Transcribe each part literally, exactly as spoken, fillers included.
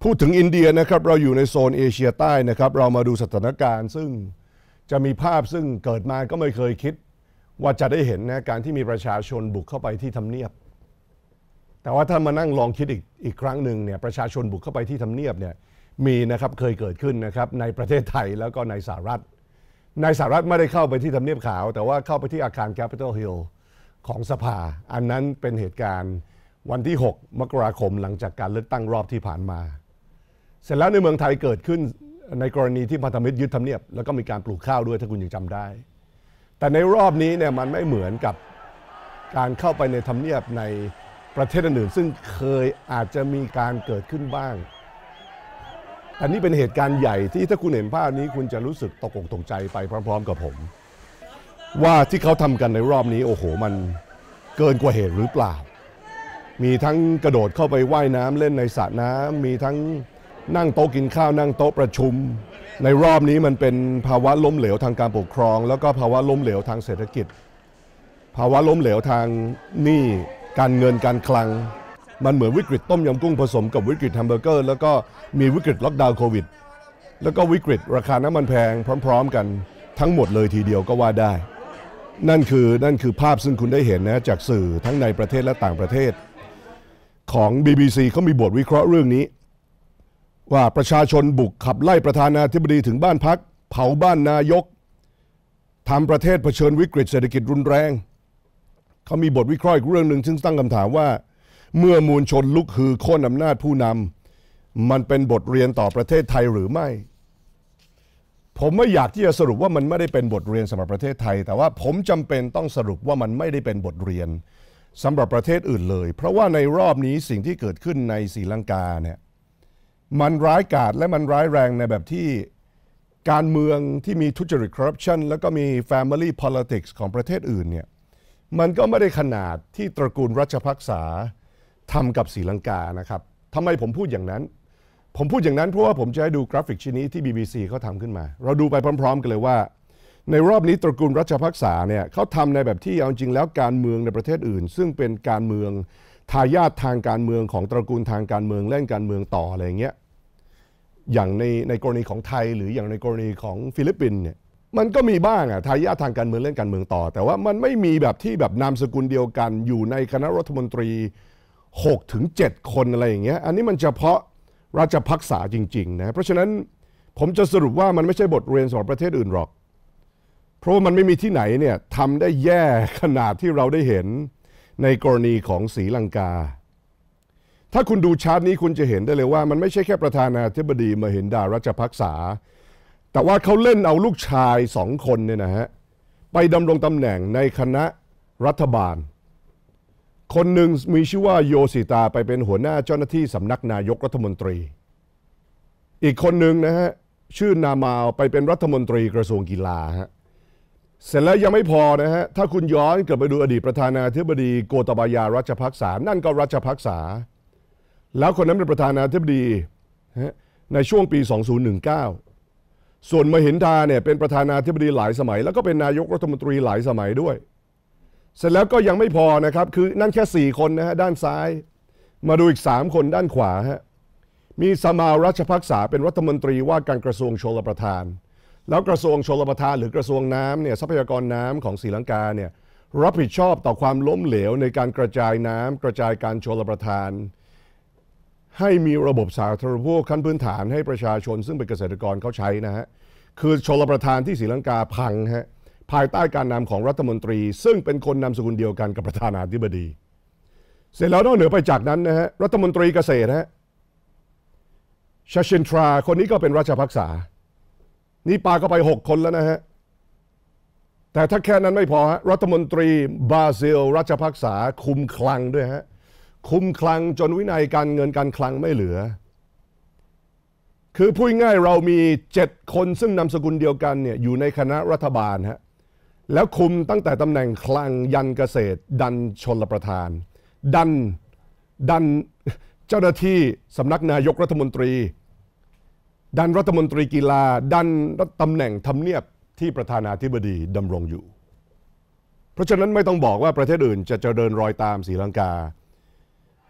พูดถึงอินเดียนะครับเราอยู่ในโซนเอเชียใต้นะครับเรามาดูสถานการณ์ซึ่งจะมีภาพซึ่งเกิดมาก็ไม่เคยคิดว่าจะได้เห็นนะการที่มีประชาชนบุกเข้าไปที่ทำเนียบแต่ว่าถ้ามานั่งลองคิดอีกอีกครั้งหนึ่งเนี่ยประชาชนบุกเข้าไปที่ทำเนียบเนี่ยมีนะครับเคยเกิดขึ้นนะครับในประเทศไทยแล้วก็ในสหรัฐในสหรัฐไม่ได้เข้าไปที่ทำเนียบขาวแต่ว่าเข้าไปที่อาคาร Capitol Hill ของสภาอันนั้นเป็นเหตุการณ์วันที่หกมกราคมหลังจากการเลือกตั้งรอบที่ผ่านมาเสร็จแล้วในเมืองไทยเกิดขึ้นในกรณีที่พันธมิตรยึดทำเนียบแล้วก็มีการปลูกข้าวด้วยถ้าคุณยังจำได้แต่ในรอบนี้เนี่ยมันไม่เหมือนกับการเข้าไปในทำเนียบในประเทศอื่นๆซึ่งเคยอาจจะมีการเกิดขึ้นบ้างอันนี้เป็นเหตุการณ์ใหญ่ที่ถ้าคุณเห็นภาพนี้คุณจะรู้สึกตกอกตกใจไปพร้อมๆกับผมว่าที่เขาทำกันในรอบนี้โอ้โหมันเกินกว่าเหตุหรือเปล่ามีทั้งกระโดดเข้าไปว่ายน้ำเล่นในสระน้ำมีทั้งนั่งโต๊ะกินข้าวนั่งโต๊ะประชุมในรอบนี้มันเป็นภาวะล้มเหลวทางการปกครองแล้วก็ภาวะล้มเหลวทางเศรษฐกิจภาวะล้มเหลวทางหนี้การเงินการคลังมันเหมือนวิกฤตต้มยำกุ้งผสมกับวิกฤตแฮมเบอร์เกอร์แล้วก็มีวิกฤตล็อกดาวน์โควิดแล้วก็วิกฤตราคาน้ำมันแพงพร้อมๆกันทั้งหมดเลยทีเดียวก็ว่าได้นั่นคือนั่นคือภาพซึ่งคุณได้เห็นนะจากสื่อทั้งในประเทศและต่างประเทศของ บี บี ซี เขามีบทวิเคราะห์เรื่องนี้ว่าประชาชนบุกขับไล่ประธานาธิบดีถึงบ้านพักเผาบ้านนายกทำประเทศเผชิญวิกฤตเศรษฐกิจรุนแรงเขามีบทวิเคราะห์อีกเรื่องหนึ่งซึ่งตั้งคำถามว่าเมื่อมวลชนลุกฮือโค่นอำนาจผู้นำมันเป็นบทเรียนต่อประเทศไทยหรือไม่ผมไม่อยากที่จะสรุปว่ามันไม่ได้เป็นบทเรียนสำหรับประเทศไทยแต่ว่าผมจำเป็นต้องสรุปว่ามันไม่ได้เป็นบทเรียนสำหรับประเทศอื่นเลยเพราะว่าในรอบนี้สิ่งที่เกิดขึ้นในศรีลังกาเนี่ยมันร้ายกาจและมันร้ายแรงในแบบที่การเมืองที่มีทุจริตคอร์รัปชันแล้วก็มี Family Politics ของประเทศอื่นเนี่ยมันก็ไม่ได้ขนาดที่ตระกูลรัชภักษาทำกับศรีลังกานะครับทำไมผมพูดอย่างนั้นผมพูดอย่างนั้นเพราะว่าผมจะให้ดูกราฟิกชิ้นนี้ที่ บี บี ซี เขาทำขึ้นมาเราดูไปพร้อมๆกันเลยว่าในรอบนี้ตระกูลรัชภักษาเนี่ยเขาทำในแบบที่เอาจริงแล้วการเมืองในประเทศอื่นซึ่งเป็นการเมืองทายาททางการเมืองของตระกูลทางการเมืองเล่นการเมืองต่ออะไรอย่างเงี้ยอย่างในในกรณีของไทยหรืออย่างในกรณีของฟิลิปปินส์เนี่ยมันก็มีบ้างอะทายาททางการเมืองเล่นการเมืองต่อแต่ว่ามันไม่มีแบบที่แบบนามสกุลเดียวกันอยู่ในคณะรัฐมนตรีหกถึงเจ็ดคนอะไรอย่างเงี้ยอันนี้มันเฉพาะราชภักษาจริงๆนะเพราะฉะนั้นผมจะสรุปว่ามันไม่ใช่บทเรียนสำหรับประเทศอื่นหรอกเพราะว่ามันไม่มีที่ไหนเนี่ยทำได้แย่ขนาดที่เราได้เห็นในกรณีของศรีลังกาถ้าคุณดูชาร์ตนี้คุณจะเห็นได้เลยว่ามันไม่ใช่แค่ประธานาธิบดีมหินดารัชภักษาแต่ว่าเขาเล่นเอาลูกชายสองคนเนี่ยนะฮะไปดำรงตำแหน่งในคณะรัฐบาลคนหนึ่งมีชื่อว่าโยสิตาไปเป็นหัวหน้าเจ้าหน้าที่สำนักนายกรัฐมนตรีอีกคนหนึ่งนะฮะชื่อนามาวไปเป็นรัฐมนตรีกระทรวงกีฬาฮะเสร็จแล้วยังไม่พอนะฮะถ้าคุณย้อนกลับไปดูอดีตประธานาธิบดีโกตบายารัชภักษานั่นก็รัชภักษาแล้วคนนั้นเป็นประธานาธิบดีในช่วงปีสองพันสิบเก้าส่วนมหินดาเนี่ยเป็นประธานาธิบดีหลายสมัยแล้วก็เป็นนายกรัฐมนตรีหลายสมัยด้วยเสร็จแล้วก็ยังไม่พอนะครับคือนั่นแค่สี่คนนะฮะด้านซ้ายมาดูอีกสามคนด้านขวาฮะมีสมารัชภักษาเป็นรัฐมนตรีว่าการกระทรวงชลประทานแล้วกระทรวงชลประทานหรือกระทรวงน้ำเนี่ยทรัพยากรน้ำของศรีลังกาเนี่ยรับผิดชอบต่อความล้มเหลวในการกระจายน้ำกระจายการชลประทานให้มีระบบสาธารณูปโภคขั้นพื้นฐานให้ประชาชนซึ่งเป็นเกษตรกรเขาใช้นะฮะคือชลประทานที่ศรีลังกาพังฮะภายใต้การนำของรัฐมนตรีซึ่งเป็นคนนามสกุลเดียวกันกับประธานาธิบดีเสร็จแล้วนอกเหนือไปจากนั้นนะฮะรัฐมนตรีเกษตรฮะชาชินทราคนนี้ก็เป็นราชภักษานี่ปาก็ไปหกคนแล้วนะฮะแต่ถ้าแค่นั้นไม่พอฮะรัฐมนตรีบราซิลราชภักษาคุมคลังด้วยฮะคุมคลังจนวินัยการเงินการคลังไม่เหลือคือพูดง่ายเรามีเจ็ดคนซึ่งนามสกุลเดียวกันเนี่ยอยู่ในคณะรัฐบาลฮะแล้วคุมตั้งแต่ตำแหน่งคลังยันเกษตรดันชลประทานดันดันเจ้าหน้าที่สำนักนายกรัฐมนตรีดันรัฐมนตรีกีฬาดันตำแหน่งทำเนียบที่ประธานาธิบดีดำรงอยู่เพราะฉะนั้นไม่ต้องบอกว่าประเทศอื่นจะเจริญรอยตามศรีลังกา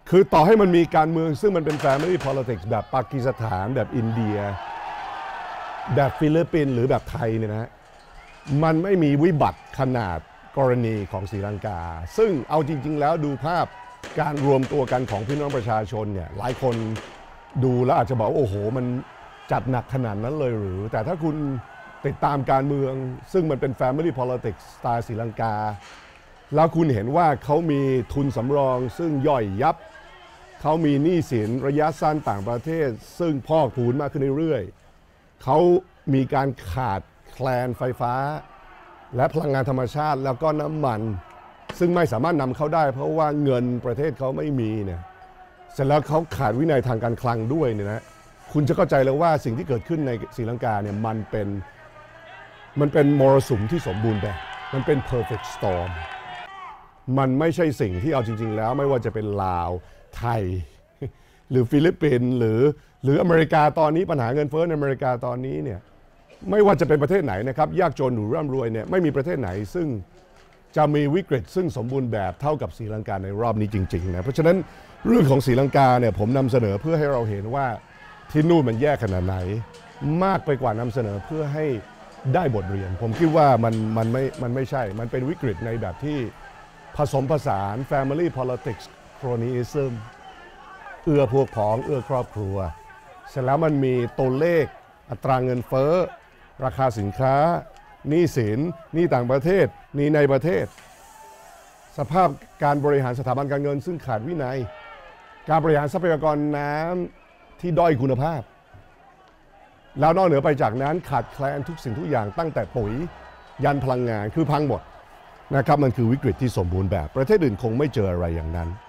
คือต่อให้มันมีการเมืองซึ่งมันเป็น Family Politics แบบปากีสถานแบบอินเดียแบบฟิลิปปินส์หรือแบบไทยเนี่ยนะมันไม่มีวิบัติขนาดกรณีของศรีลังกาซึ่งเอาจริงๆแล้วดูภาพการรวมตัวกันของพี่น้องประชาชนเนี่ยหลายคนดูแล้วอาจจะบอกโอ้โหมันจัดหนักขนาดนั้นเลยหรือแต่ถ้าคุณติดตามการเมืองซึ่งมันเป็น Family Politics สไตล์ศรีลังกาแล้วคุณเห็นว่าเขามีทุนสำรองซึ่งย่อยยับเขามีหนี้สินระยะสั้นต่างประเทศซึ่งพอกพูนมากขึ้นเรื่อยๆเขามีการขาดแคลนไฟฟ้าและพลังงานธรรมชาติแล้วก็น้ำมันซึ่งไม่สามารถนำเข้าได้เพราะว่าเงินประเทศเขาไม่มีเนี่ยเสร็จแล้วเขาขาดวินัยทางการคลังด้วยเนี่ยนะคุณจะเข้าใจแล้วว่าสิ่งที่เกิดขึ้นในศรีลังกาเนี่ยมันเป็นมันเป็นมรสุมที่สมบูรณ์แบบมันเป็น perfect storm มันไม่ใช่สิ่งที่เอาจริงๆแล้วไม่ว่าจะเป็นลาวไทยหรือฟิลิปปินส์หรือหรืออเมริกาตอนนี้ปัญหาเงินเฟ้อในอเมริกาตอนนี้เนี่ยไม่ว่าจะเป็นประเทศไหนนะครับยากจนหรือร่ำรวยเนี่ยไม่มีประเทศไหนซึ่งจะมีวิกฤตซึ่งสมบูรณ์แบบเท่ากับศรีลังกาในรอบนี้จริงๆนะเพราะฉะนั้นเรื่องของศรีลังกาเนี่ยผมนำเสนอเพื่อให้เราเห็นว่าที่นู่นมันแย่ขนาดไหนมากไปกว่านำเสนอเพื่อให้ได้บทเรียนผมคิดว่ามันมันไม่มันไม่ใช่มันเป็นวิกฤตในแบบที่ผสมผสาน Family Politics Cronyism เอื้อพวกพ้องเอื้อครอบครัวเสร็จแล้วมันมีตัวเลขอัตราเงินเฟ้อราคาสินค้าหนี้สินหนี้ต่างประเทศหนี้ในประเทศสภาพการบริหารสถาบันการเงินซึ่งขาดวินัยการบริหารทรัพยากรน้ำที่ด้อยคุณภาพแล้วนอกเหนือไปจากนั้นขาดแคลนทุกสิ่งทุกอย่างตั้งแต่ปุ๋ยยันพลังงานคือพังหมดนะครับมันคือวิกฤตที่สมบูรณ์แบบประเทศอื่นคงไม่เจออะไรอย่างนั้น